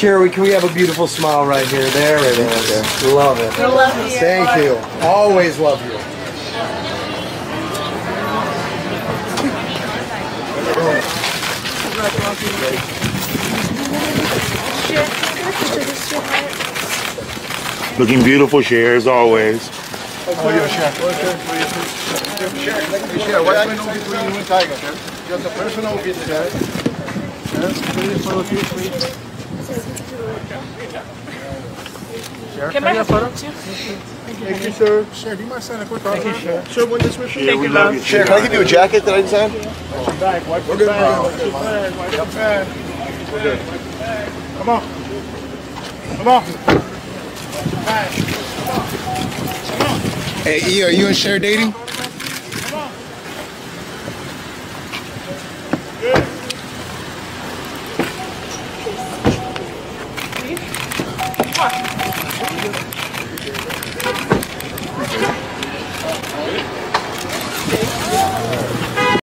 Cher, can we have a beautiful smile right here? There it is. Love it. I love you. Thank you. Always love you. Looking beautiful, Cher, as always. How are you, Cher? Cher, what's going on between you and Tiger, Cher? Just a personal bit, Cher. Can I have a photo too? Thank you, sir. Cher, do you mind signing a quick autograph? Cher. Sure, one this with you. Yeah, we love you, Cher, can I give you a jacket that I designed? We're good, bro. We're good. Come on. Come on. Hey, E, are you and Cher dating? Good.